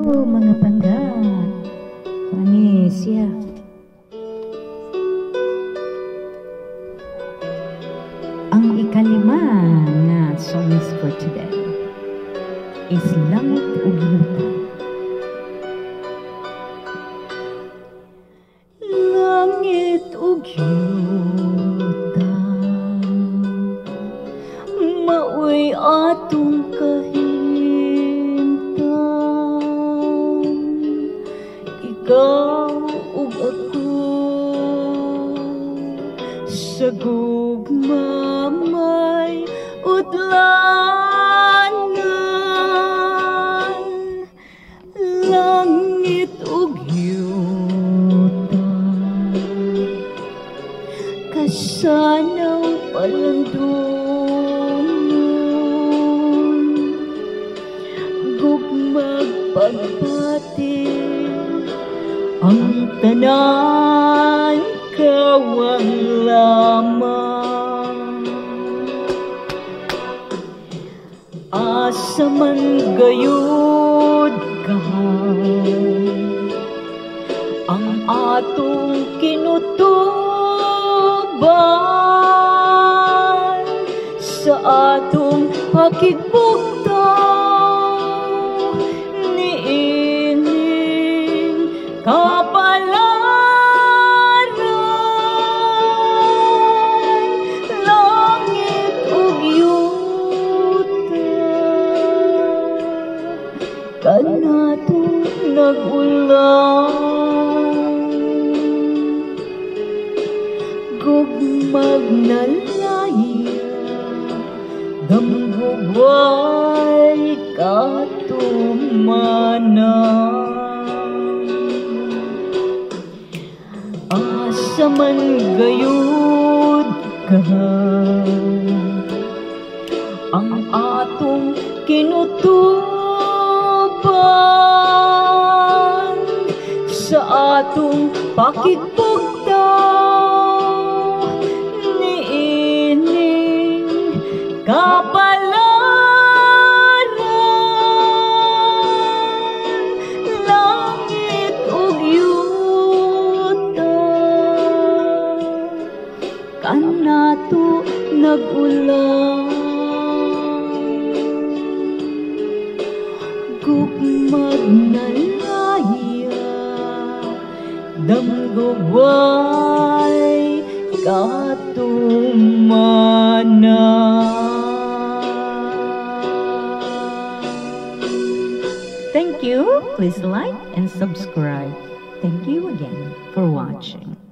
mga panggat. Manisya. Ang ikalima na songs for today is Langit ug Yuta. Langit ug yuta, maoy atong ikaw ug ako sa gugma may udlanan. Langit ug yuta, kasanaw palandungon, gugmag pagbati ang tanan kawang lamang. Asa man gayud kahan ang atong kinutuban sa atong pakigpugtaw niining kapalaran. Langit ug yuta, kanatong nag-ulan, gugmag na laya, damgubay katumanan. Asa man gayud kahan ang atong kinutuban sa atong pakigpugtaw niining kapalaran. Langit ug yuta, kanato nag-ulan, gugmag na laya, damgubay katumanan. Thank you. Please like and subscribe. Thank you again for watching.